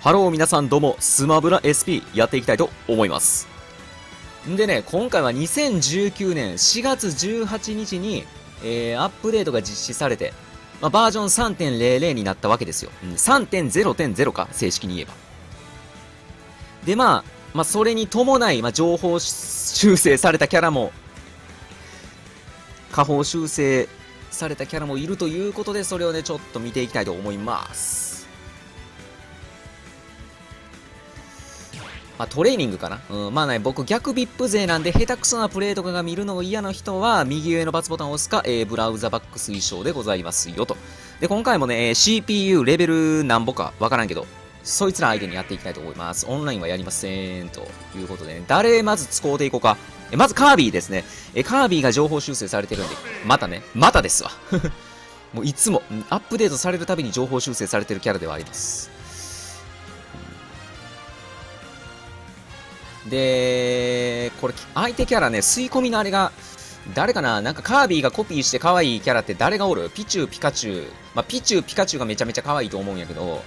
ハロー皆さんどうも、スマブラ SP やっていきたいと思います。んでね、今回は2019年4月18日に、アップデートが実施されて、バージョン 3.00 になったわけですよ。3.0.0 か、正式に言えば。で、それに伴い、情報修正されたキャラも、下方修正されたキャラもいるということで、それをね、ちょっと見ていきたいと思います。トレーニングかな、僕逆 VIP 勢なんで下手くそなプレイとかが見るのが嫌な人は右上の×ボタンを押すか、ブラウザバック推奨でございますよと。で、今回もね、CPU レベルなんぼかわからんけど、そいつら相手にやっていきたいと思います。オンラインはやりませんということでね、誰まず使うていこうか。まずカービィですね。カービィが情報修正されてるんで、またですわ。もういつも、アップデートされるたびに情報修正されてるキャラではあります。で、これ、相手キャラね、吸い込みのあれが、誰かな、なんかカービィがコピーして可愛いキャラって誰がおる？ピチュー、ピカチュウ。ピチュー、ピカチュウがめちゃめちゃ可愛いと思うんやけど、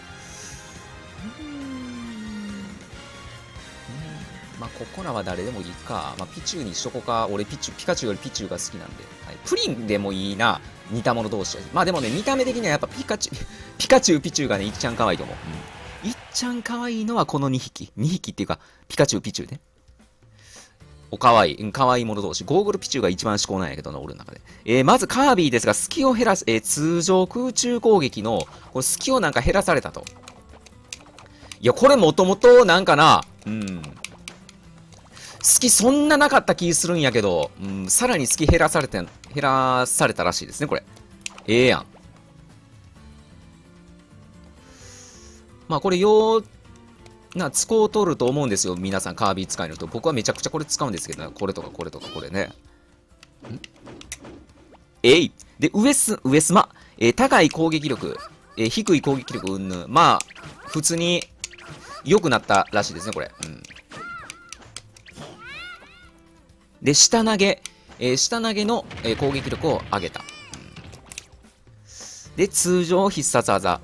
ここらは誰でもいいか。ピチューにしとこか。俺、ピカチュウよりピチューが好きなんで。はい、プリンでもいいな。似た者同士でもね、見た目的にはやっぱピカチュウ、ピチューがね、いっちゃん可愛いと思う。いっちゃん可愛いのはこの2匹。2匹っていうか、ピカチュウ、ピチュウね。可愛い。可愛い者同士。ゴーグルピチュウが一番至高なんやけどな、俺の中で。まずカービィですが、隙を減らす、通常空中攻撃の、これ隙をなんか減らされたと。いや、これもともとなんかな、隙そんななかった気するんやけど、さらに隙減らされたらしいですね、これ。やん。これ使うとると思うんですよ。皆さん、カービィ使いの人。僕はめちゃくちゃこれ使うんですけどね。これとかこれとかこれね。で、上スマ。高い攻撃力。低い攻撃力うんぬん。普通に良くなったらしいですね、これ。で、下投げの、攻撃力を上げた。で、通常必殺技。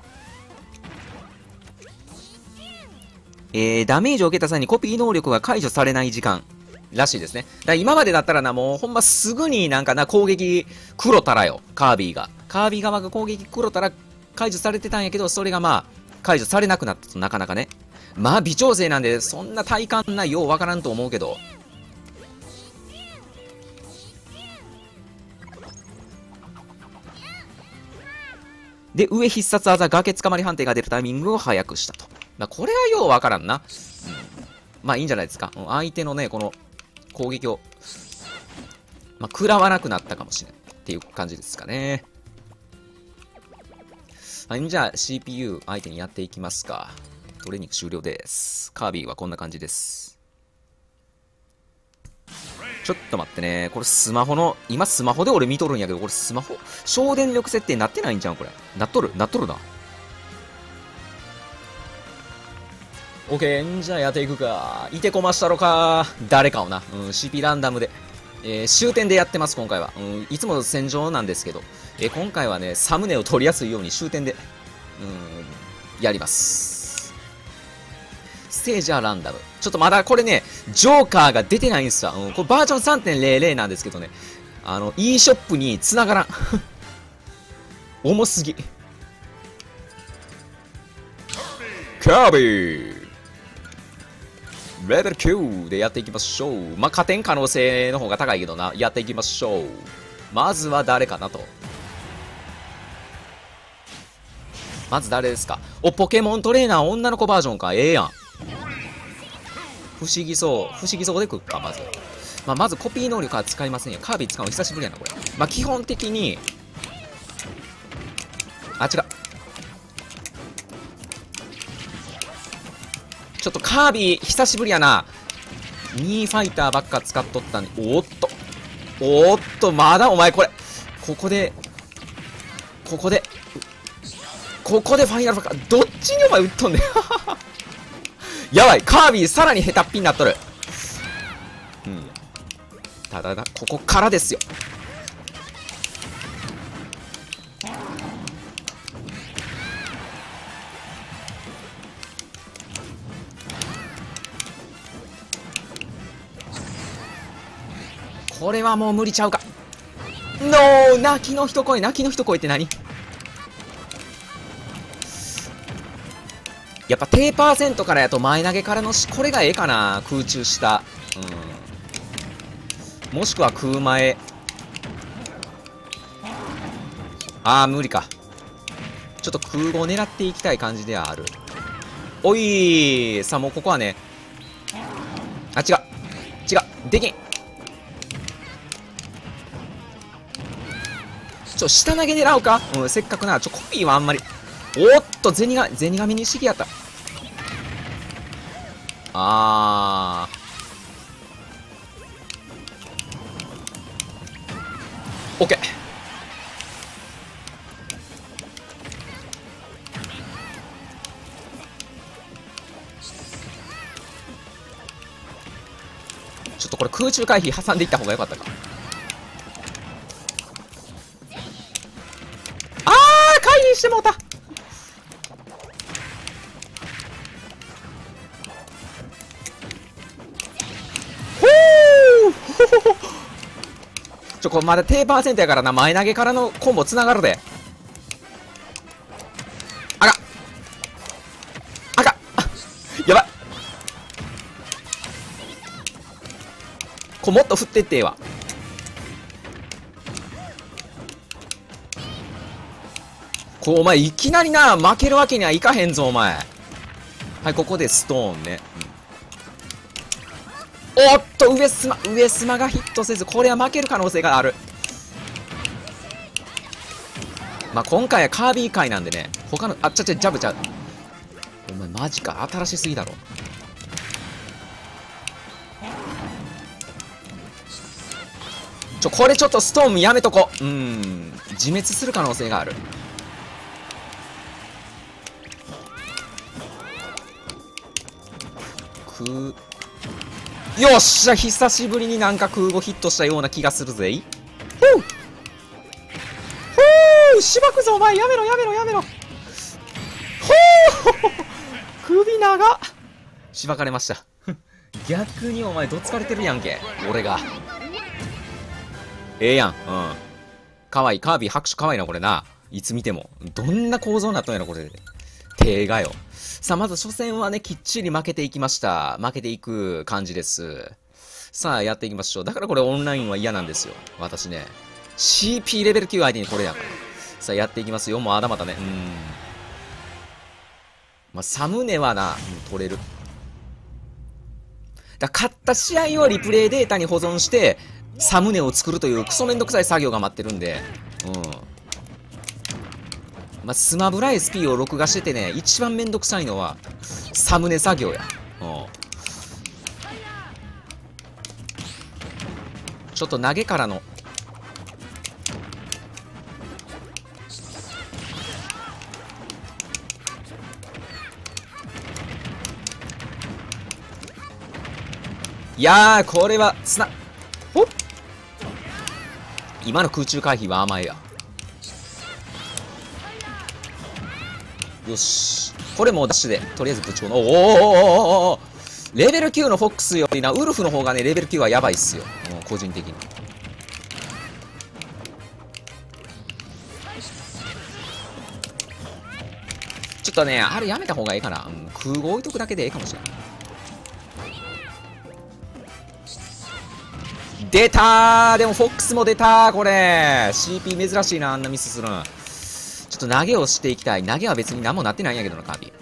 ダメージを受けた際にコピー能力が解除されない時間らしいですね。だから今までだったらな、もうほんますぐになんかな、攻撃黒たらよ、カービィ側が攻撃黒たら解除されてたんやけど、それが解除されなくなったと、なかなかね。微調整なんで、そんな体感な、ようわからんと思うけど。で、上必殺技、崖つかまり判定が出るタイミングを早くしたと。これはようわからんな。いいんじゃないですか。相手のね、この攻撃を、食らわなくなったかもしれないっていう感じですかね。じゃあ CPU 相手にやっていきますか。トレーニング終了です。カービィはこんな感じです。ちょっと待ってね。これ今スマホで俺見とるんやけど、これスマホ、省電力設定になってないんじゃんこれ。なっとるな。オッケー、じゃあやっていくか。いてこましたろか。誰かをな。CP ランダムで。終点でやってます、今回は。いつも戦場なんですけど、今回はね、サムネを撮りやすいように終点で、やります。ステージはランダム。ちょっとまだこれね、ジョーカーが出てないんすわ。これバージョン 3.00 なんですけどね、e ショップに繋がらん。重すぎ。カービィレベル9でやっていきましょう。加点可能性の方が高いけどな。やっていきましょう。まずは誰かなと。まず誰ですか。ポケモントレーナー女の子バージョンか。やん。不思議そうでくっか、まず。まずコピー能力は使いませんよ。カービィ使うの久しぶりやな、これ。基本的に、違う。ちょっとカービィ久しぶりやな。ミーファイターばっか使っとったんで。おっと、まだお前これ。ここでファイナルバッカ。どっちにお前打っとんねん。やばい、カービィさらに下手っぴになっとる。ただここからですよ。 これはもう無理ちゃうか。ノー、泣きの一声、泣きの一声って何？やっぱ低パーセントからやと前投げからのこれがええかな。空中下。もしくは空前。あー、無理か。ちょっと空語を狙っていきたい感じではある。おいー、さあもうここはね。あ、違う。できん。下投げ狙うか。せっかくな。コピーはあんまり。おっと、ゼニガミに式やった。オッケー。ちょっとこれ空中回避挟んでいった方がよかったか。回避してもうた。これまだ低パーセントやからな。前投げからのコンボつながるで。やばい。もっと振ってってええわ。お前いきなりな、負けるわけにはいかへんぞお前。はい、ここでストーンね。おっと、上スマがヒットせず、これは負ける可能性がある。今回はカービィ回なんでね、他の、ジャブちゃう。お前マジか、新しすぎだろ。これちょっとストーンやめとこ。自滅する可能性がある。よっしゃ、久しぶりになんか空語ヒットしたような気がするぜ。しばくぞお前。やめろ。首長っ。しばかれました。逆にお前どつかれてるやんけ、俺が。ええやん。かわいい。カービィ拍手かわいいな、これな。いつ見ても。どんな構造になったんやろ、これ。手がよ。さあ、まず初戦はね、きっちり負けていきました。負けていく感じです。さあ、やっていきましょう。だからこれオンラインは嫌なんですよ。私ね。CP レベル9相手にこれやから。さあ、やっていきますよ。もうあだまたね。サムネはな、取れる。勝った試合をリプレイデータに保存して、サムネを作るというクソめんどくさい作業が待ってるんで。スマブラ SP を録画しててね、一番めんどくさいのは、サムネ作業や。ちょっと投げからの。いやー、これは、今の空中回避は甘えや。よし。これもうダッシュで、とりあえず部長の、おーレベル9のフォックスよりな、ウルフの方がね、レベル9はやばいっすよ。個人的に。ちょっとね、あれやめた方がいいかな。空語置いとくだけでええかもしれない。出たー。でもフォックスも出たー。これ CP 珍しいな、あんなミスするん。ちょっと投げをしていきたい。投げは別に何もなってないんやけどな、カービィ。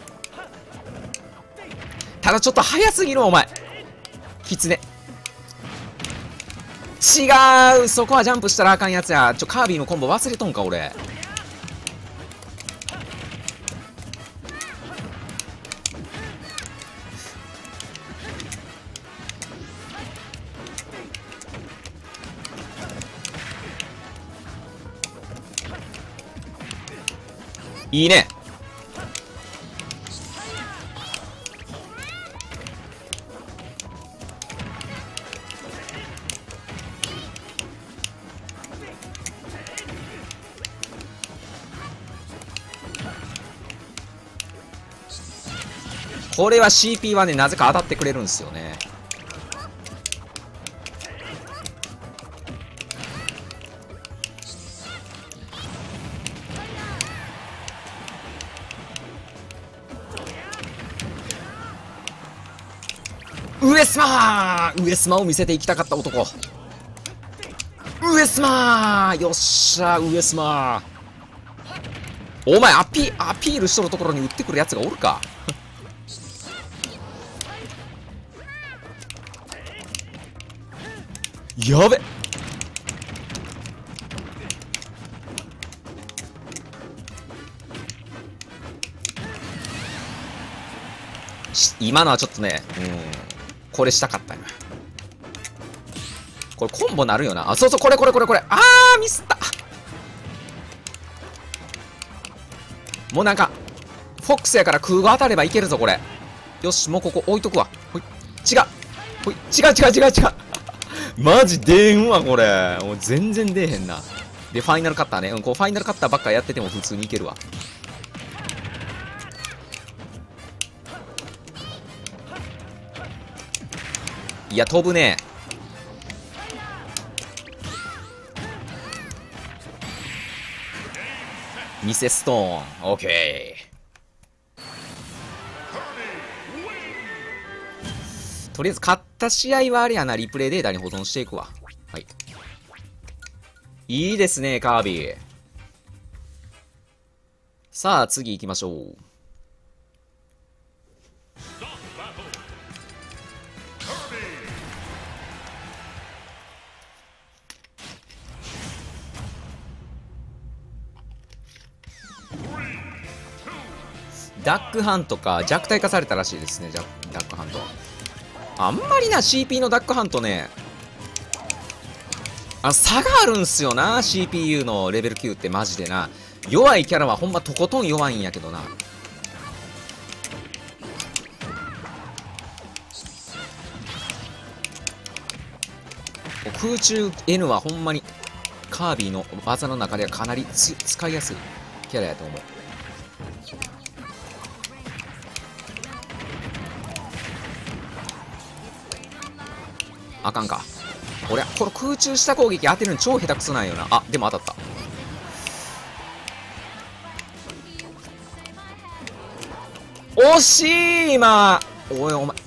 ただちょっと早すぎるお前。キツネ。違う。そこはジャンプしたらあかんやつや。カービィのコンボ忘れとんか俺。いいね。これは CP はね、なぜか当たってくれるんですよね。 上スマを見せていきたかった男。上スマよっしゃ、上スマ。お前アピールしとるところに打ってくるやつがおるか。やべ。今のはちょっとね、これしたかったな。これコンボなるよな。あ、そうそう、これ。あー、ミスった。もうなんか、フォックスやから空が当たればいけるぞ、これ。よし、もうここ置いとくわ。ほい。違う。ほい。違う。マジ出んわ、これ。もう全然出えへんな。で、ファイナルカッターね。こう、ファイナルカッターばっかやってても普通にいけるわ。いや、飛ぶね。偽ストーン。オッケー。とりあえず勝った試合はあれやな、リプレイデータに保存していくわ。はい。いいですね、カービィ。さあ、次行きましょう。ダックハントか、弱体化されたらしいですね、ダックハント。あんまりな、CP のダックハントね、差があるんすよな、CPU のレベル9ってマジでな。弱いキャラはほんまとことん弱いんやけどな。空中 N はほんまにカービィの技の中ではかなり使いやすいキャラやと思う。あかんか。これ空中下攻撃当てるの超下手くそなんよな。あ、でも当たった。惜しい今。おいお前。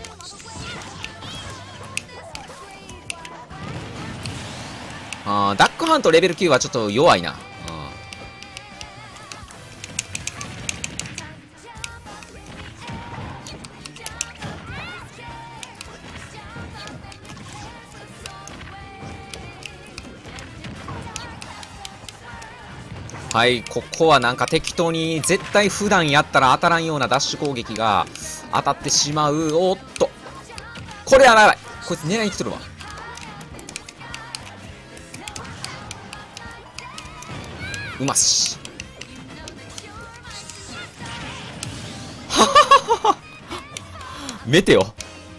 ダックハントレベル9はちょっと弱いな。はい、ここはなんか適当に絶対普段やったら当たらんようなダッシュ攻撃が当たってしまう。おっと。これやばい。こいつ狙いに来とるわ。うまし。はははは。メテオ。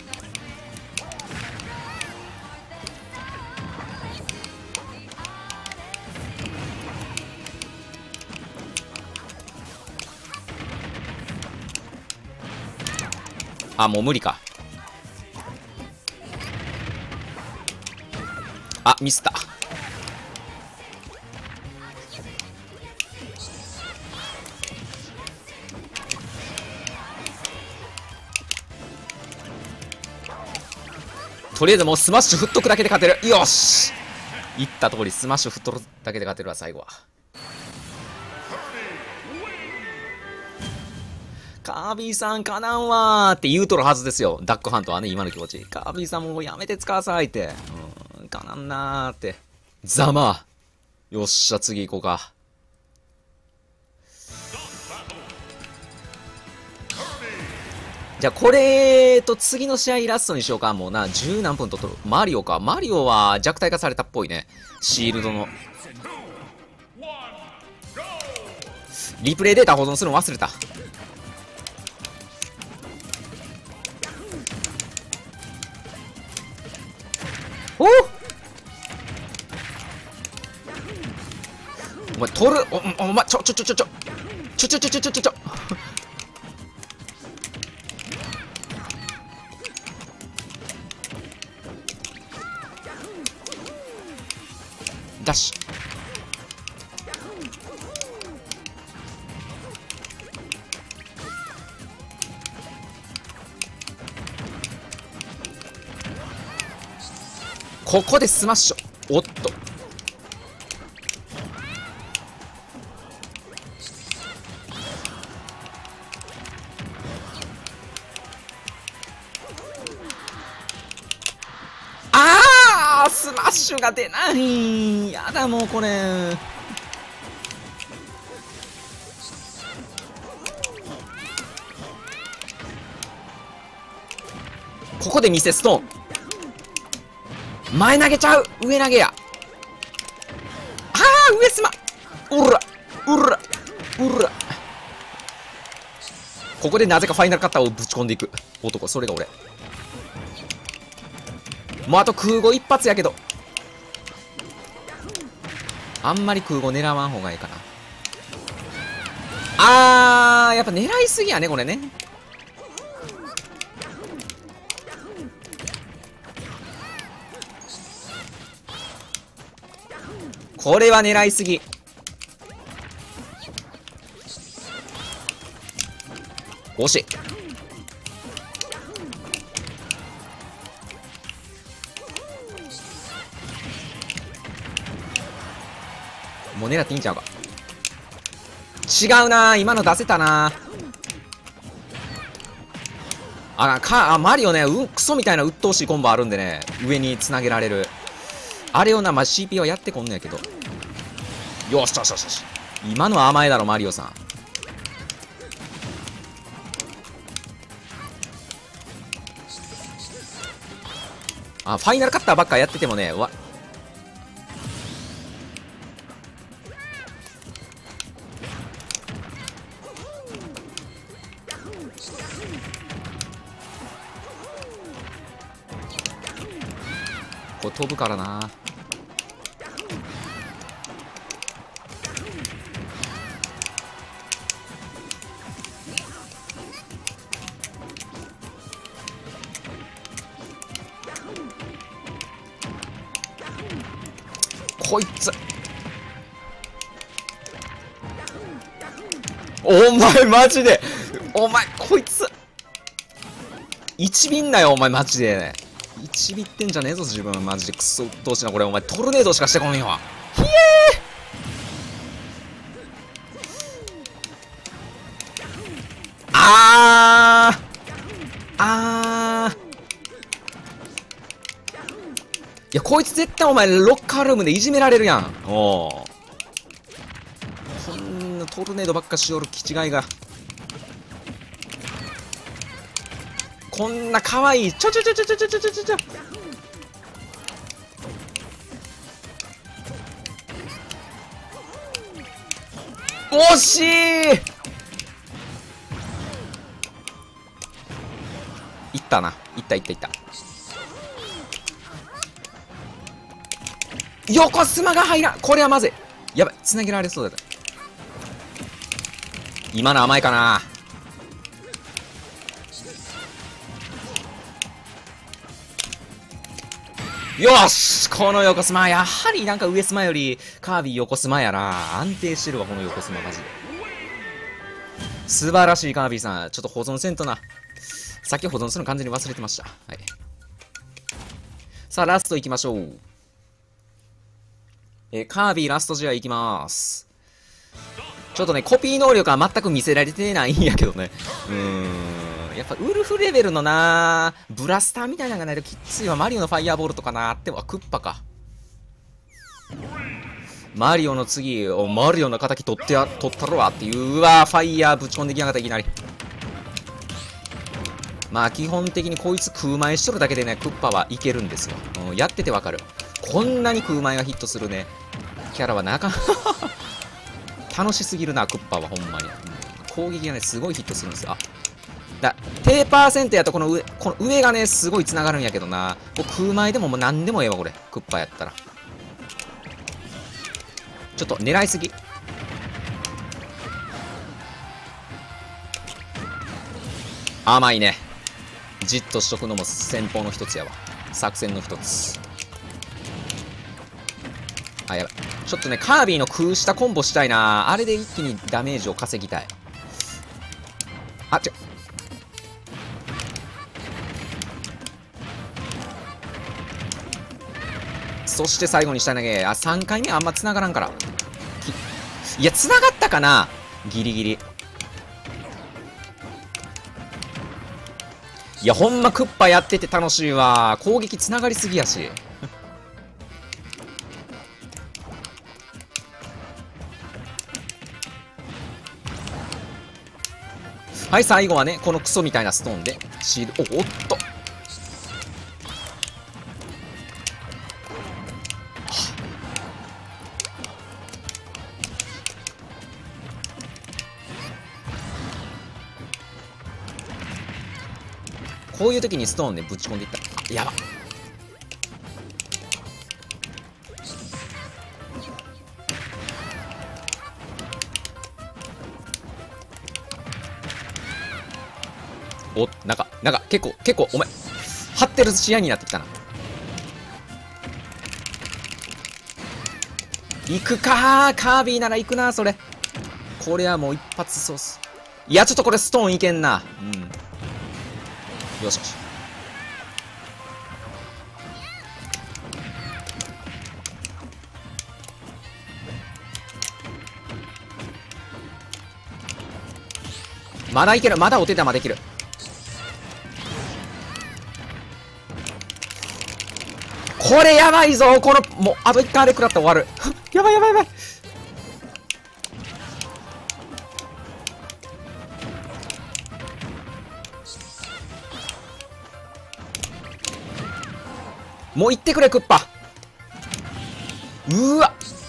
あ、もう無理か。あ、ミスった。とりあえずもうスマッシュ振っとくだけで勝てる。よし、言った通りスマッシュ振っとくだけで勝てるわ、最後は。カービィさんかなんわーって言うとるはずですよ。ダックハントはね、今の気持ち。カービィさんもうやめて使わさいって。かなんなーって。ざまー。よっしゃ、次行こうか。じゃあこれと次の試合ラストにしようか。もうな、十何分ととる。マリオか。マリオは弱体化されたっぽいね。シールドの。リプレイデータ保存するの忘れた。お前取る。お前ちょダッシュ。 ここでスマッシュ。おっと。スマッシュが出ない。やだ、もうこれ。ここで見せストーン。前投げちゃう。上投げや。上スマ。うらうらうら。ここでなぜかファイナルカッターをぶち込んでいく男。それが俺。もうあと空母一発やけど、あんまり空母狙わん方がいいかな。やっぱ狙いすぎやね、これね。これは狙いすぎ。惜しい。もう狙っていいんちゃうか。違うな、今の出せたな。マリオね、クソみたいな鬱陶しいコンボあるんでね、上につなげられる。あれをな、CP はやってこんのやけど。よしよしよしよし。今のは甘えだろ、マリオさん。ファイナルカッターばっかやっててもね、これ飛ぶからな。こいつ、お前マジで、お前こいつ1ビンなよ、お前マジで。1ビってんじゃねえぞ自分。マジでクソ鬱陶しいなこれ。お前トルネードしかしてこんよ。ひえいや、こいつ絶対お前ロッカールームでいじめられるやん。こんなトルネードばっかしよる気違いが。こんな可愛い。ちょ。惜しい。いったな。いった。横スマが入らん。これはまずい。やばい。繋げられそうだった。今の甘いかな。よし、この横スマ。やはりなんか上スマよりカービィ横スマやな。安定してるわ、この横スママジで。素晴らしいカービィさん。ちょっと保存せんとな。さっき保存するの完全に忘れてました。はい。さあ、ラストいきましょう。カービィラスト試合いきます。ちょっとね、コピー能力は全く見せられてないんやけどね。やっぱウルフレベルのな、ブラスターみたいなのがないときついわ。マリオのファイヤーボールとかなってはクッパか。マリオの次、マリオの敵取ったろわっていう。うわ、ファイヤーぶち込んできやがったいきなり。まあ基本的にこいつ空前しとるだけでね、クッパはいけるんですよ。やっててわかる。こんなに空前がヒットするね、キャラはなかなか楽しすぎるな、クッパはほんまに。攻撃がね、すごいヒットするんですよ。低パーセントやとこの上がね、すごい繋がるんやけどな。空前でももう何でもええわ、これ。クッパやったら。ちょっと狙いすぎ。甘いね。じっとしとくのも戦法の一つやわ。作戦の一つ。やばい。ちょっとね、カービィの空下コンボしたいな。あれで一気にダメージを稼ぎたい。違う。 そして最後に下投げ。あ、3回目あんま繋がらんから。いや、繋がったかなギリギリ。いや、ほんまクッパやってて楽しいわ。攻撃繋がりすぎやし。はい、最後はね、このクソみたいなストーンで、シール、おっと。こういう時にストーンね、ぶち込んでいった。あ、やば。お、なんか、結構、お前、張ってる試合になってきたな。行くかー、カービィなら行くな、それ。これはもう一発ソース。いや、ちょっとこれストーンいけんな。うん。よしよし。まだいける、まだお手玉できる。これやばいぞ、この、もう、あと1回あれ食らったら終わる。やばいやばいやばい。もう行ってくれ、クッパ。うわ。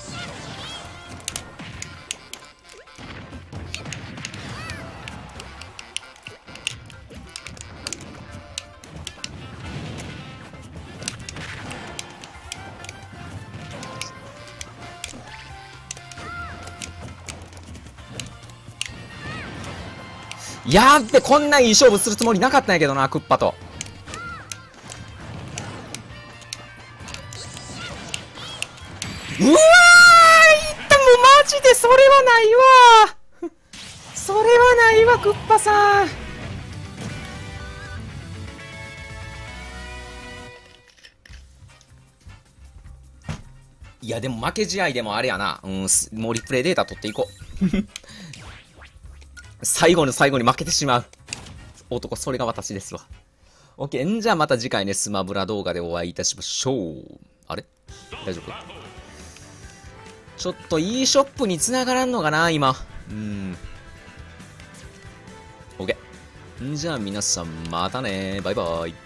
やっべ、こんないい勝負するつもりなかったんやけどな、クッパと。うわー、いった、もうマジでそれはないわそれはないわ、クッパさん。いや、でも負け試合でもあれやな。うん、もうリプレイデータ取っていこう。最後の最後に負けてしまう。男、それが私ですわ。OK。んじゃあまた次回ね、スマブラ動画でお会いいたしましょう。あれ大丈夫？ちょっと e ショップに繋がらんのかな今。OK。んじゃあ皆さん、またね。バイバイ。